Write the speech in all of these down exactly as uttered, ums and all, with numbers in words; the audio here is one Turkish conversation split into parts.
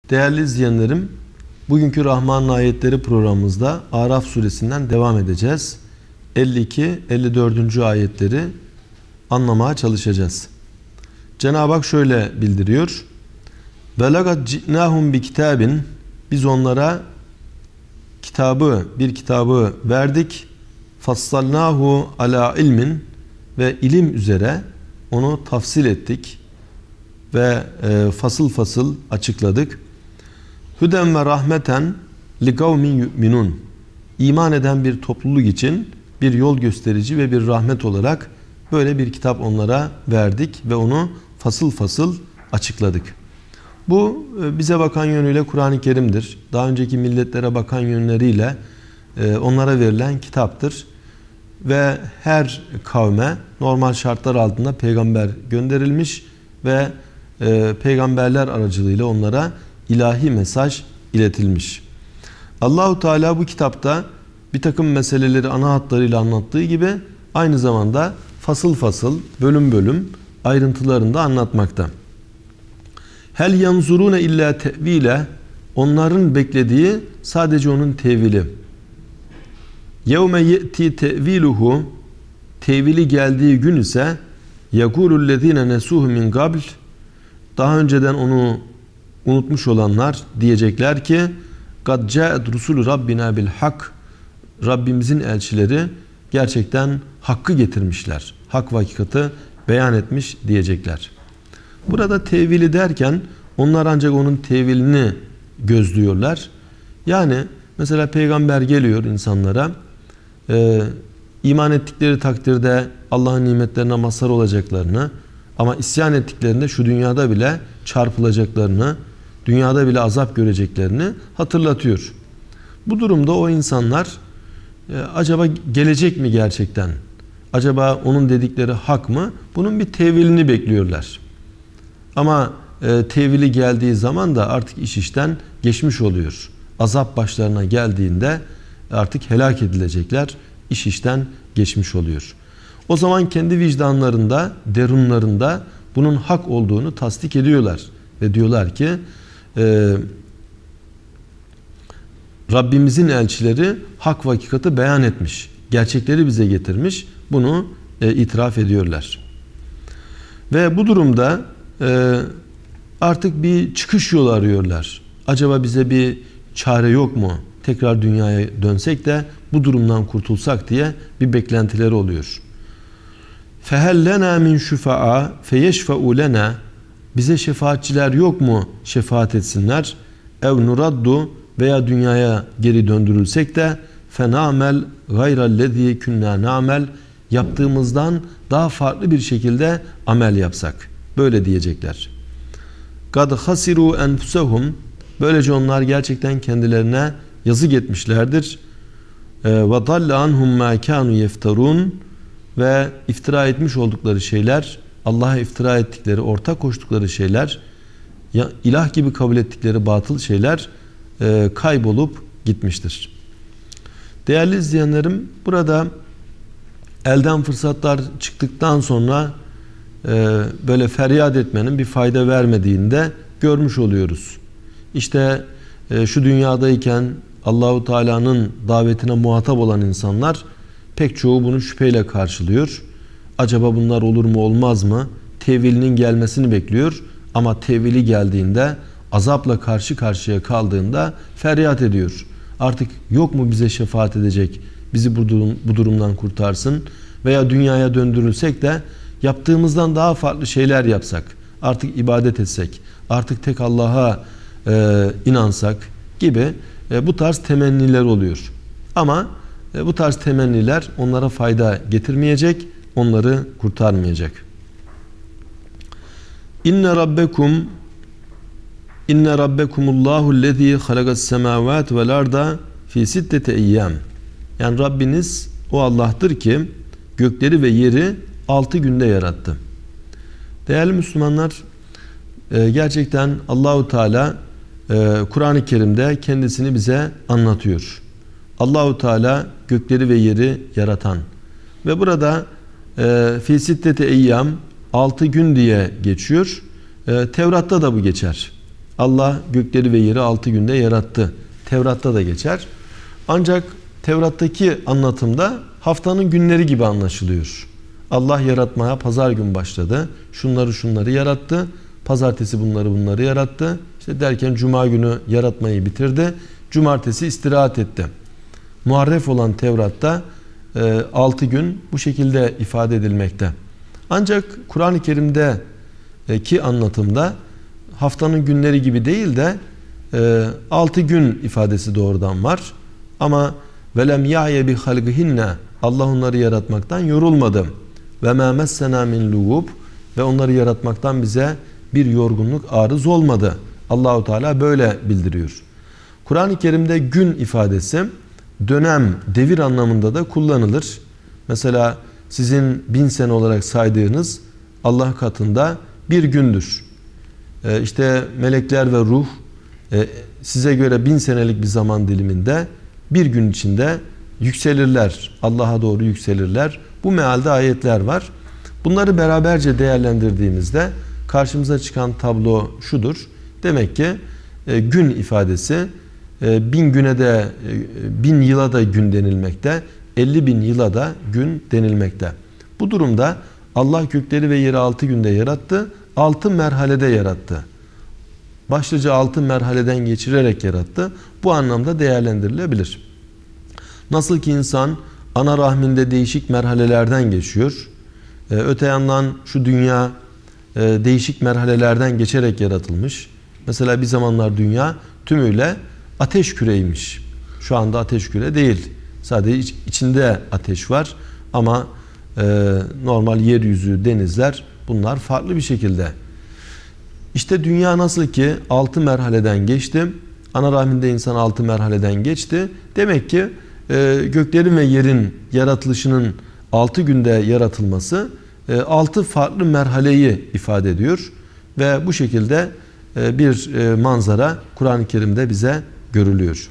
Değerli izleyenlerim, bugünkü Rahman'ın ayetleri programımızda Araf suresinden devam edeceğiz. elli iki elli dördüncü ayetleri anlamaya çalışacağız. Cenab-ı Hak şöyle bildiriyor. Velagat ci'nahum bi kitabin, biz onlara kitabı, bir kitabı verdik. Fassalnahu ala ilmin, ve ilim üzere onu tafsil ettik ve e, fasıl fasıl açıkladık. Hüden ve rahmeten li kavmin yu'minun, iman eden bir topluluk için bir yol gösterici ve bir rahmet olarak böyle bir kitap onlara verdik ve onu fasıl fasıl açıkladık. Bu bize bakan yönüyle Kur'an-ı Kerim'dir. Daha önceki milletlere bakan yönleriyle onlara verilen kitaptır. Ve her kavme normal şartlar altında peygamber gönderilmiş ve peygamberler aracılığıyla onlara ilahi mesaj iletilmiş. Allahu Teala bu kitapta bir takım meseleleri ana hatlarıyla anlattığı gibi aynı zamanda fasıl fasıl, bölüm bölüm ayrıntılarında anlatmakta. Hel yanzurune illa tevile, onların beklediği sadece onun tevili. Yevme ye'ti teviluhu, tevili geldiği gün ise yekulü'llezine nesuhu min qabl, daha önceden onu unutmuş olanlar diyecekler ki kad ca'et rusulü rabbina bil hak, Rabbimizin elçileri gerçekten hakkı getirmişler, hak ve hakikati beyan etmiş diyecekler. Burada tevili derken onlar ancak onun tevilini gözlüyorlar. Yani mesela peygamber geliyor insanlara, e, iman ettikleri takdirde Allah'ın nimetlerine mazhar olacaklarını, ama isyan ettiklerinde şu dünyada bile çarpılacaklarını, dünyada bile azap göreceklerini hatırlatıyor. Bu durumda o insanlar e, acaba gelecek mi gerçekten? Acaba onun dedikleri hak mı? Bunun bir tevilini bekliyorlar. Ama e, tevili geldiği zaman da artık iş işten geçmiş oluyor. Azap başlarına geldiğinde artık helak edilecekler. İş işten geçmiş oluyor. O zaman kendi vicdanlarında, derunlarında bunun hak olduğunu tasdik ediyorlar. Ve diyorlar ki e, Rabbimizin elçileri hak ve hakikati beyan etmiş. Gerçekleri bize getirmiş. Bunu e, itiraf ediyorlar. Ve bu durumda e, artık bir çıkış yolu arıyorlar. Acaba bize bir çare yok mu? Tekrar dünyaya dönsek de bu durumdan kurtulsak diye bir beklentileri oluyor. فَهَلْ لَنَا مِنْ شُفَعَا فَيَشْفَعُوا لَنَا, bize şefaatçiler yok mu? Şefaat etsinler. اَوْ نُرَدُّ, veya dünyaya geri döndürülsek de فَنَعْمَلْ غَيْرَ الَّذ۪ي كُنَّا نَعْمَلْ, yaptığımızdan daha farklı bir şekilde amel yapsak. Böyle diyecekler. قَدْ خَسِرُوا أَنْفُسَهُمْ, böylece onlar gerçekten kendilerine yazık etmişlerdir. وَضَلَّ عَنْهُمْ مَا كَانُوا يَفْتَرُونَ, ve iftira etmiş oldukları şeyler, Allah'a iftira ettikleri, ortak koştukları şeyler, ya ilah gibi kabul ettikleri batıl şeyler e, kaybolup gitmiştir. Değerli izleyenlerim, burada elden fırsatlar çıktıktan sonra e, böyle feryat etmenin bir fayda vermediğinde görmüş oluyoruz. İşte e, şu dünyadayken Allahu Teala'nın davetine muhatap olan insanlar pek çoğu bunu şüpheyle karşılıyor. Acaba bunlar olur mu olmaz mı? Tevilinin gelmesini bekliyor. Ama tevili geldiğinde, azapla karşı karşıya kaldığında feryat ediyor. Artık yok mu bize şefaat edecek, bizi bu, durum, bu durumdan kurtarsın? Veya dünyaya döndürülsek de yaptığımızdan daha farklı şeyler yapsak, artık ibadet etsek, artık tek Allah'a e, inansak gibi e, bu tarz temenniler oluyor. Ama bu tarz temenniler onlara fayda getirmeyecek, onları kurtarmayacak. İnne rabbekum inne rabbekumullahu lezî halagas semâvâti vel arda fî sitteti eyyâm. Yani Rabbiniz o Allah'tır ki gökleri ve yeri altı günde yarattı. Değerli Müslümanlar, gerçekten Allahu Teala Kur'an-ı Kerim'de kendisini bize anlatıyor. Allahu Teala gökleri ve yeri yaratan ve burada e, fi sitteti eyyam, altı gün diye geçiyor. E, Tevrat'ta da bu geçer. Allah gökleri ve yeri altı günde yarattı. Tevrat'ta da geçer. Ancak Tevrat'taki anlatımda haftanın günleri gibi anlaşılıyor. Allah yaratmaya pazar gün başladı. Şunları şunları yarattı. Pazartesi bunları bunları yarattı. İşte derken cuma günü yaratmayı bitirdi. Cumartesi istirahat etti. Muharref olan Tevrat'ta e, altı gün bu şekilde ifade edilmekte. Ancak Kur'an-ı Kerim'deki anlatımda haftanın günleri gibi değil de e, altı gün ifadesi doğrudan var. Ama velem ya'ye bi halqihinne, Allah onları yaratmaktan yorulmadı. Ve ma messena min lugub, ve onları yaratmaktan bize bir yorgunluk, arız olmadı. Allahu Teala böyle bildiriyor. Kur'an-ı Kerim'de gün ifadesi dönem, devir anlamında da kullanılır. Mesela sizin bin sene olarak saydığınız Allah katında bir gündür. Ee, işte melekler ve ruh e, size göre bin senelik bir zaman diliminde bir gün içinde yükselirler. Allah'a doğru yükselirler. Bu mealde ayetler var. Bunları beraberce değerlendirdiğimizde karşımıza çıkan tablo şudur. Demek ki e, gün ifadesi e, bin güne de e, bin yıla da gün denilmekte. elli bin yıla da gün denilmekte. Bu durumda Allah gökleri ve yeri altı günde yarattı. Altı merhalede yarattı. Başlıca altı merhaleden geçirerek yarattı. Bu anlamda değerlendirilebilir. Nasıl ki insan ana rahminde değişik merhalelerden geçiyor. Ee, öte yandan şu dünya e, değişik merhalelerden geçerek yaratılmış. Mesela bir zamanlar dünya tümüyle ateş küreymiş. Şu anda ateş küre değil. Sadece iç, içinde ateş var. Ama e, normal yeryüzü, denizler, bunlar farklı bir şekilde. İşte dünya nasıl ki altı merhaleden geçti. Ana rahminde insan altı merhaleden geçti. Demek ki e, göklerin ve yerin yaratılışının altı günde yaratılması e, altı farklı merhaleyi ifade ediyor. Ve bu şekilde e, bir e, manzara Kur'an-ı Kerim'de bize görülüyor.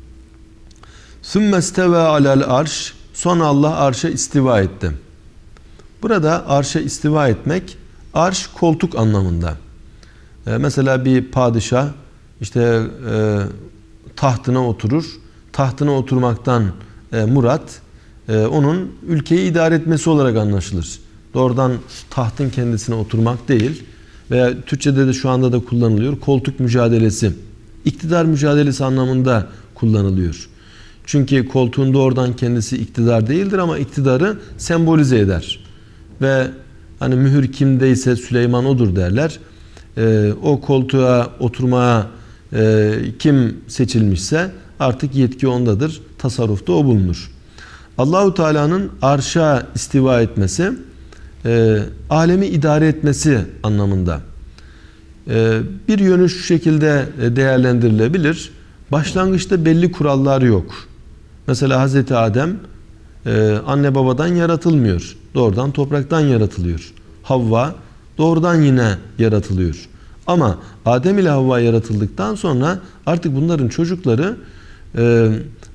ثُمَّ اسْتَوَى عَلَى الْعَرْشِ, sonra Allah arşa istiva etti. Burada arşa istiva etmek, arş koltuk anlamında. Ee, mesela bir padişah işte e, tahtına oturur. Tahtına oturmaktan e, murat e, onun ülkeyi idare etmesi olarak anlaşılır. Doğrudan tahtın kendisine oturmak değil. Veya Türkçe'de de şu anda da kullanılıyor. Koltuk mücadelesi. İktidar mücadelesi anlamında kullanılıyor. Çünkü koltuğun doğrudan kendisi iktidar değildir ama iktidarı sembolize eder. Ve hani mühür kimdeyse Süleyman odur derler. Ee, o koltuğa oturmaya e, kim seçilmişse artık yetki ondadır. Tasarrufta o bulunur. Allahu Teala'nın arşa istiva etmesi, e, alemi idare etmesi anlamında. E, bir yönü şu şekilde değerlendirilebilir. Başlangıçta belli kurallar yok. Mesela Hazreti Adem e, anne babadan yaratılmıyor. Doğrudan topraktan yaratılıyor. Havva doğrudan yine yaratılıyor. Ama Adem ile Havva yaratıldıktan sonra artık bunların çocukları e,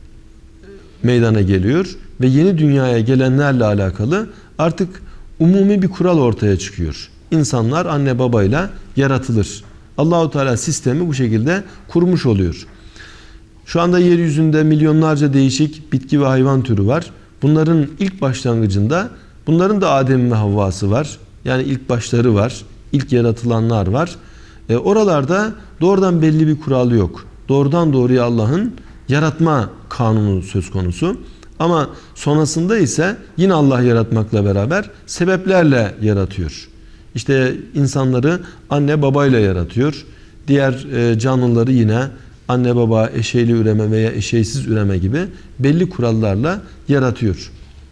meydana geliyor ve yeni dünyaya gelenlerle alakalı artık umumi bir kural ortaya çıkıyor. İnsanlar anne babayla yaratılır. Allahu Teala sistemi bu şekilde kurmuş oluyor. Şu anda yeryüzünde milyonlarca değişik bitki ve hayvan türü var. Bunların ilk başlangıcında bunların da Adem ve Havva'sı var. Yani ilk başları var. İlk yaratılanlar var. E, oralarda doğrudan belli bir kural yok. Doğrudan doğruya Allah'ın yaratma kanunu söz konusu. Ama sonrasında ise yine Allah yaratmakla beraber sebeplerle yaratıyor. İşte insanları anne babayla yaratıyor. Diğer e, canlıları yine anne baba, eşeyli üreme veya eşeysiz üreme gibi belli kurallarla yaratıyor.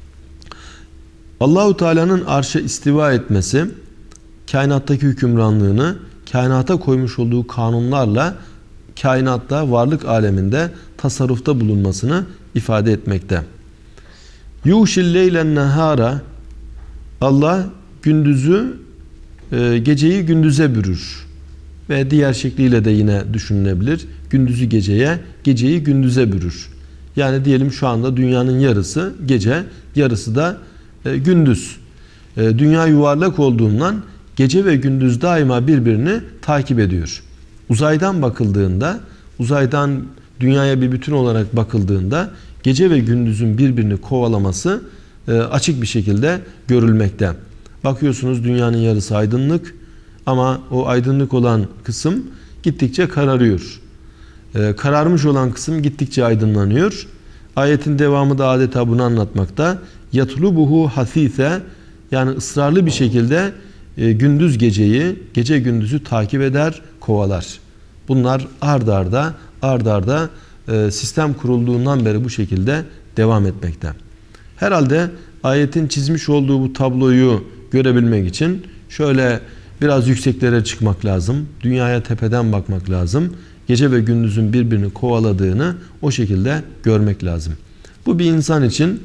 Allahu Teala'nın arşa istiva etmesi, kainattaki hükümranlığını kainata koymuş olduğu kanunlarla kainatta, varlık aleminde tasarrufta bulunmasını ifade etmekte. Yuhşil leylen nehara, Allah gündüzü e, geceyi gündüze bürür. Ve diğer şekliyle de yine düşünülebilir. Gündüzü geceye, geceyi gündüze bürür. Yani diyelim şu anda dünyanın yarısı gece, yarısı da e, gündüz. E, dünya yuvarlak olduğundan gece ve gündüz daima birbirini takip ediyor. Uzaydan bakıldığında, uzaydan dünyaya bir bütün olarak bakıldığında gece ve gündüzün birbirini kovalaması e, açık bir şekilde görülmekte. Bakıyorsunuz dünyanın yarısı aydınlık ama o aydınlık olan kısım gittikçe kararıyor. E, kararmış olan kısım gittikçe aydınlanıyor. Ayetin devamı da adeta bunu anlatmakta. Yatlubuhu hasise, yani ısrarlı bir şekilde e, gündüz geceyi, gece gündüzü takip eder, kovalar. Bunlar ard arda, ard arda e, sistem kurulduğundan beri bu şekilde devam etmekte. Herhalde ayetin çizmiş olduğu bu tabloyu görebilmek için şöyle biraz yükseklere çıkmak lazım. Dünyaya tepeden bakmak lazım. Gece ve gündüzün birbirini kovaladığını o şekilde görmek lazım. Bu bir insan için,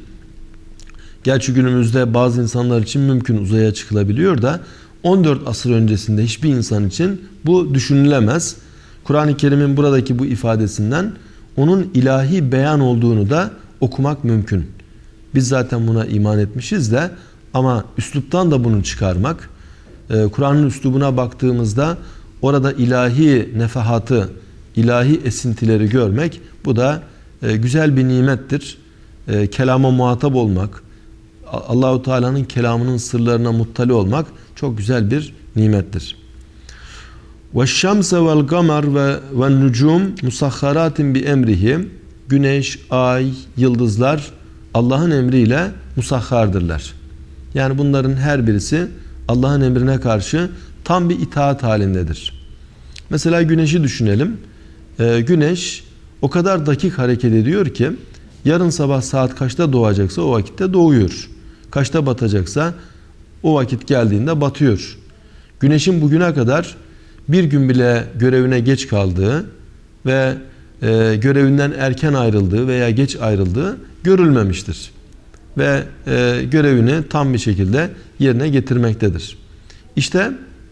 gerçi günümüzde bazı insanlar için mümkün, uzaya çıkılabiliyor da on dört asır öncesinde hiçbir insan için bu düşünülemez. Kur'an-ı Kerim'in buradaki bu ifadesinden onun ilahi beyan olduğunu da okumak mümkün. Biz zaten buna iman etmişiz de ama üsluptan da bunu çıkarmak, Kur'an'ın üslubuna baktığımızda orada ilahi nefahatı, ilahi esintileri görmek, bu da güzel bir nimettir. Kelama muhatap olmak, Allah-u Teala'nın kelamının sırlarına muttali olmak çok güzel bir nimettir. وَالشَّمْسَ وَالْقَمَرْ وَالنُّجُومُ مُسَخَّرَاتٍ بِاَمْرِهِ. Güneş, ay, yıldızlar Allah'ın emriyle musahhardırlar. Yani bunların her birisi Allah'ın emrine karşı tam bir itaat halindedir. Mesela güneşi düşünelim. Ee, güneş o kadar dakik hareket ediyor ki yarın sabah saat kaçta doğacaksa o vakitte doğuyor. Kaçta batacaksa o vakit geldiğinde batıyor. Güneşin bugüne kadar bir gün bile görevine geç kaldığı ve e, görevinden erken ayrıldığı veya geç ayrıldığı görülmemiştir. Ve e, görevini tam bir şekilde yerine getirmektedir. İşte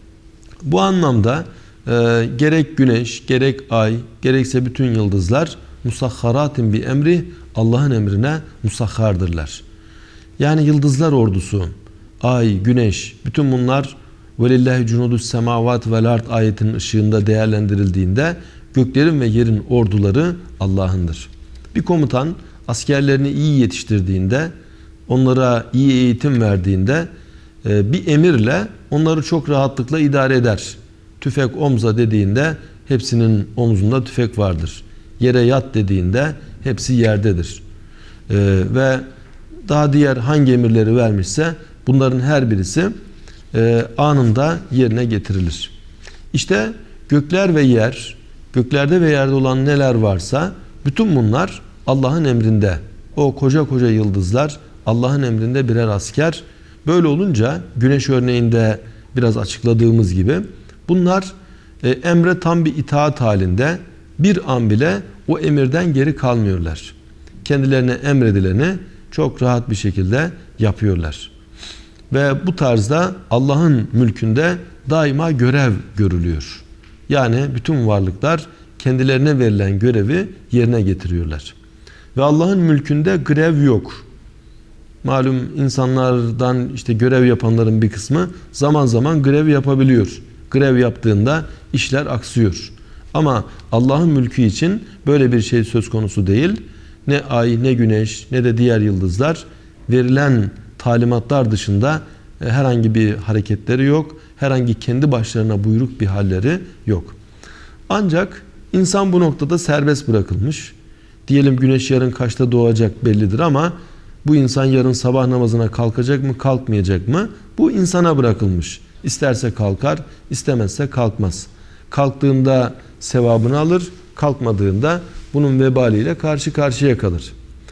bu anlamda e, gerek güneş, gerek ay, gerekse bütün yıldızlar musahharatin bi emri, Allah'ın emrine musahhardırlar. Yani yıldızlar ordusu, ay, güneş, bütün bunlar velillahi cunudus semavat vel ard ayetinin ışığında değerlendirildiğinde göklerin ve yerin orduları Allah'ındır. Bir komutan askerlerini iyi yetiştirdiğinde, onlara iyi eğitim verdiğinde bir emirle onları çok rahatlıkla idare eder. Tüfek omza dediğinde hepsinin omzunda tüfek vardır. Yere yat dediğinde hepsi yerdedir. Ee, ve daha diğer hangi emirleri vermişse bunların her birisi e, anında yerine getirilir. İşte gökler ve yer, göklerde ve yerde olan neler varsa bütün bunlar Allah'ın emrinde. O koca koca yıldızlar Allah'ın emrinde birer asker. Böyle olunca güneş örneğinde biraz açıkladığımız gibi bunlar e, emre tam bir itaat halinde, bir an bile o emirden geri kalmıyorlar. Kendilerine emredileni çok rahat bir şekilde yapıyorlar. Ve bu tarzda Allah'ın mülkünde daima görev görülüyor. Yani bütün varlıklar kendilerine verilen görevi yerine getiriyorlar. Ve Allah'ın mülkünde grev yok. Malum insanlardan işte görev yapanların bir kısmı zaman zaman grev yapabiliyor. Grev yaptığında işler aksıyor. Ama Allah'ın mülkü için böyle bir şey söz konusu değil. Ne ay, ne güneş, ne de diğer yıldızlar verilen talimatlar dışında herhangi bir hareketleri yok. Herhangi kendi başlarına buyruk bir halleri yok. Ancak insan bu noktada serbest bırakılmış. Diyelim güneş yarın kaçta doğacak bellidir ama bu insan yarın sabah namazına kalkacak mı, kalkmayacak mı? Bu insana bırakılmış. İsterse kalkar, istemezse kalkmaz. Kalktığında sevabını alır, kalkmadığında bunun vebaliyle karşı karşıya kalır.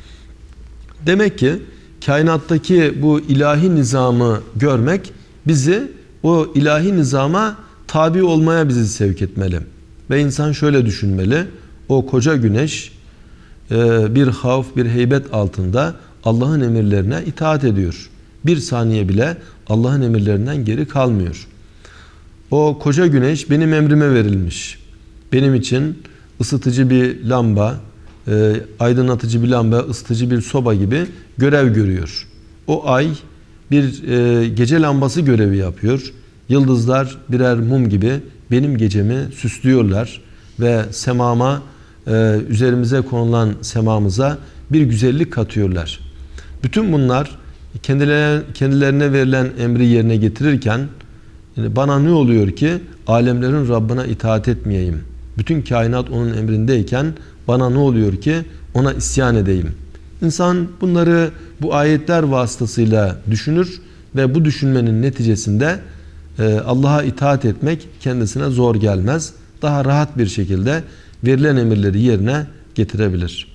Demek ki kainattaki bu ilahi nizamı görmek bizi o ilahi nizama tabi olmaya bizi sevk etmeli. Ve insan şöyle düşünmeli: o koca güneş bir havf, bir heybet altında Allah'ın emirlerine itaat ediyor. Bir saniye bile Allah'ın emirlerinden geri kalmıyor. O koca güneş benim emrime verilmiş. Benim için ısıtıcı bir lamba, aydınlatıcı bir lamba, ısıtıcı bir soba gibi görev görüyor. O ay bir gece lambası görevi yapıyor. Yıldızlar birer mum gibi benim gecemi süslüyorlar ve semama, e, üzerimize konulan semamıza bir güzellik katıyorlar. Bütün bunlar kendilerine, kendilerine verilen emri yerine getirirken yani bana ne oluyor ki alemlerin Rabbine itaat etmeyeyim? Bütün kainat onun emrindeyken bana ne oluyor ki ona isyan edeyim? İnsan bunları bu ayetler vasıtasıyla düşünür ve bu düşünmenin neticesinde e, Allah'a itaat etmek kendisine zor gelmez. Daha rahat bir şekilde verilen emirleri yerine getirebilir.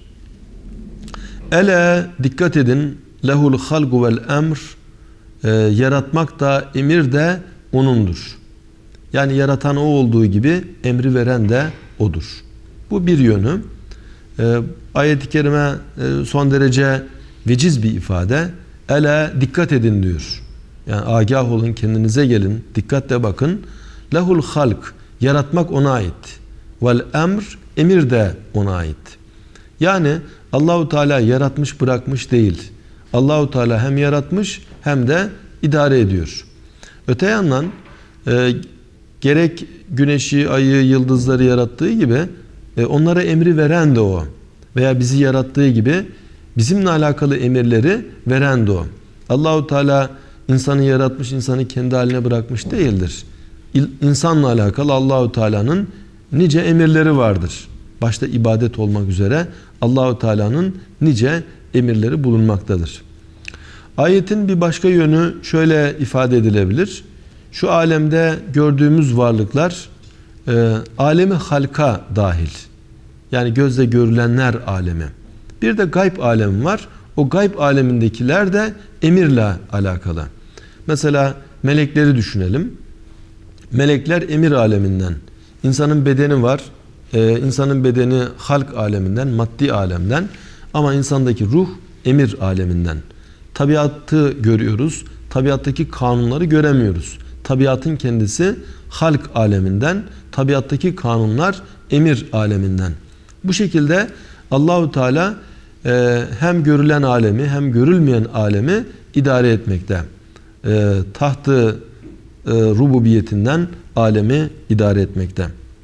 Ele, dikkat edin, lehul halgu vel emr, e, yaratmak da emir de O'nundur. Yani yaratan O olduğu gibi emri veren de O'dur. Bu bir yönü. E, ayet-i kerime e, son derece veciz bir ifade. Ele, dikkat edin diyor. Yani agah olun, kendinize gelin, dikkatle bakın. Lehul halk, yaratmak O'na ait. Vel emr, emir de O'na ait. Yani Allahu Teala yaratmış bırakmış değil. Allahu Teala hem yaratmış hem de idare ediyor. Öte yandan e, gerek güneşi, ayı, yıldızları yarattığı gibi e, onlara emri veren de O. Veya bizi yarattığı gibi bizimle alakalı emirleri veren de O. Allahu Teala insanı yaratmış, insanı kendi haline bırakmış değildir. İnsanla alakalı Allahu Teala'nın nice emirleri vardır. Başta ibadet olmak üzere Allahu Teala'nın nice emirleri bulunmaktadır. Ayetin bir başka yönü şöyle ifade edilebilir. Şu alemde gördüğümüz varlıklar e, alemi halka dahil. Yani gözle görülenler alemi. Bir de gayb alemi var. O gayb alemindekiler de emirle alakalı. Mesela melekleri düşünelim. Melekler emir aleminden. İnsanın bedeni var. Ee, insanın bedeni halk aleminden, maddi alemden. Ama insandaki ruh emir aleminden. Tabiatı görüyoruz. Tabiattaki kanunları göremiyoruz. Tabiatın kendisi halk aleminden. Tabiattaki kanunlar emir aleminden. Bu şekilde Allahu Teala e, hem görülen alemi hem görülmeyen alemi idare etmekte. E, tahtı e, rububiyetinden alemi idare etmekte.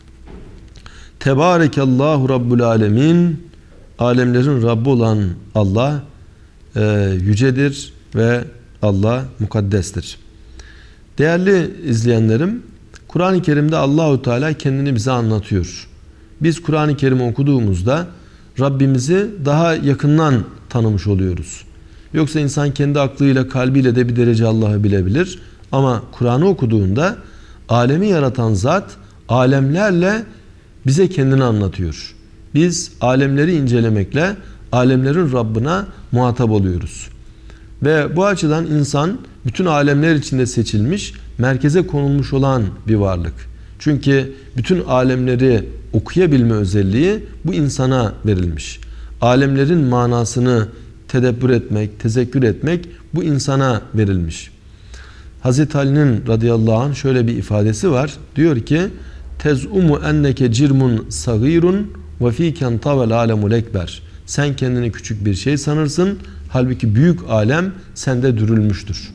Tebarekallahu Rabbul Alemin, alemlerin Rabbi olan Allah e, yücedir ve Allah mukaddestir. Değerli izleyenlerim, Kur'an-ı Kerim'de Allahu Teala kendini bize anlatıyor. Biz Kur'an-ı Kerim'i okuduğumuzda Rabbimizi daha yakından tanımış oluyoruz. Yoksa insan kendi aklıyla, kalbiyle de bir derece Allah'ı bilebilir. Ama Kur'an'ı okuduğunda alemi yaratan zat alemlerle bize kendini anlatıyor. Biz alemleri incelemekle alemlerin Rabbine muhatap oluyoruz. Ve bu açıdan insan bütün alemler içinde seçilmiş, merkeze konulmuş olan bir varlık. Çünkü bütün alemleri okuyabilme özelliği bu insana verilmiş. Alemlerin manasını tedebbür etmek, tezekkür etmek bu insana verilmiş. Hazreti Ali'nin radıyallahu anh şöyle bir ifadesi var. Diyor ki: "Tezumu enneke cirmun sagirun ve fiken tavel alemul ekber." Sen kendini küçük bir şey sanırsın, halbuki büyük alem sende dürülmüştür.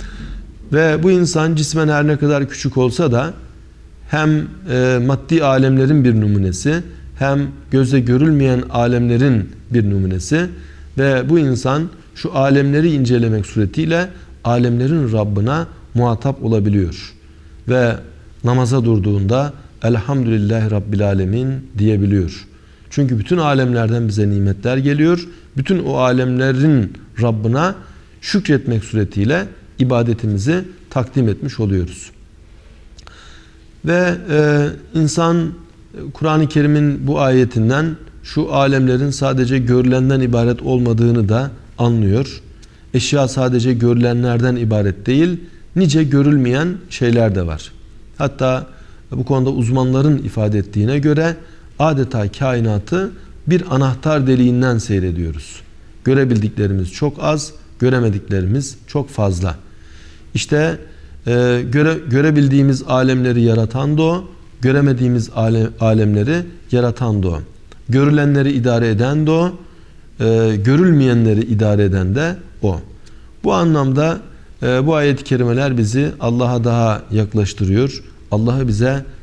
Ve bu insan cismen her ne kadar küçük olsa da hem e, maddi alemlerin bir numunesi, hem gözle görülmeyen alemlerin bir numunesi ve bu insan şu alemleri incelemek suretiyle alemlerin Rabbına muhatap olabiliyor. Ve namaza durduğunda Elhamdülillahi Rabbil Alemin diyebiliyor. Çünkü bütün alemlerden bize nimetler geliyor. Bütün o alemlerin Rabbına şükretmek suretiyle ibadetimizi takdim etmiş oluyoruz. Ve e, insan Kur'an-ı Kerim'in bu ayetinden şu alemlerin sadece görülenden ibaret olmadığını da anlıyor. Eşya sadece görülenlerden ibaret değil, nice görülmeyen şeyler de var. Hatta bu konuda uzmanların ifade ettiğine göre adeta kainatı bir anahtar deliğinden seyrediyoruz. Görebildiklerimiz çok az, göremediklerimiz çok fazla. İşte e, göre, görebildiğimiz alemleri yaratan da O, göremediğimiz alem, alemleri yaratan da O. Görülenleri idare eden de O, e, görülmeyenleri idare eden de O. Bu anlamda e, bu ayet-i kerimeler bizi Allah'a daha yaklaştırıyor. Allah'ı bize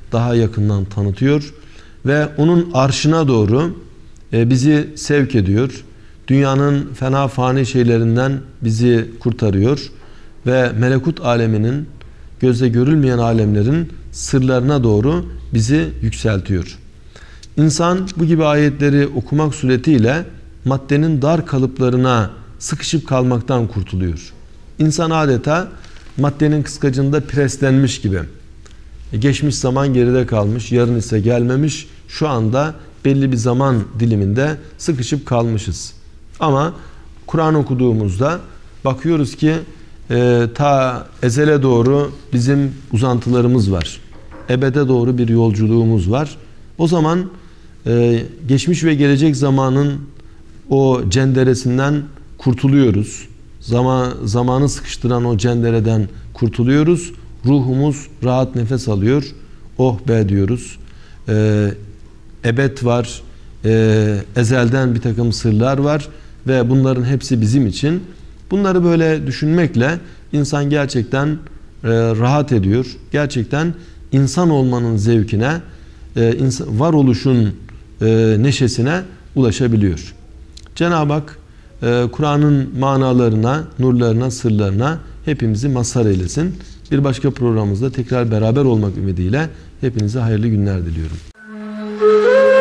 daha yakından tanıtıyor ve onun arşına doğru bizi sevk ediyor. Dünyanın fena fani şeylerinden bizi kurtarıyor ve melekut aleminin, gözle görülmeyen alemlerin sırlarına doğru bizi yükseltiyor. İnsan bu gibi ayetleri okumak suretiyle maddenin dar kalıplarına sıkışıp kalmaktan kurtuluyor. İnsan adeta maddenin kıskacında preslenmiş gibi. Geçmiş zaman geride kalmış, yarın ise gelmemiş. Şu anda belli bir zaman diliminde sıkışıp kalmışız. Ama Kur'an okuduğumuzda bakıyoruz ki e, ta ezele doğru bizim uzantılarımız var. Ebede doğru bir yolculuğumuz var. O zaman e, geçmiş ve gelecek zamanın o cenderesinden kurtuluyoruz. Zaman, zamanı sıkıştıran o cendereden kurtuluyoruz. Ruhumuz rahat nefes alıyor. Oh be diyoruz. Ee, ebed var. Ee, ezelden bir takım sırlar var. Ve bunların hepsi bizim için. Bunları böyle düşünmekle insan gerçekten e, rahat ediyor. Gerçekten insan olmanın zevkine, e, insan, varoluşun e, neşesine ulaşabiliyor. Cenab-ı Hak e, Kur'an'ın manalarına, nurlarına, sırlarına hepimizi mazhar eylesin. Bir başka programımızda tekrar beraber olmak ümidiyle hepinize hayırlı günler diliyorum.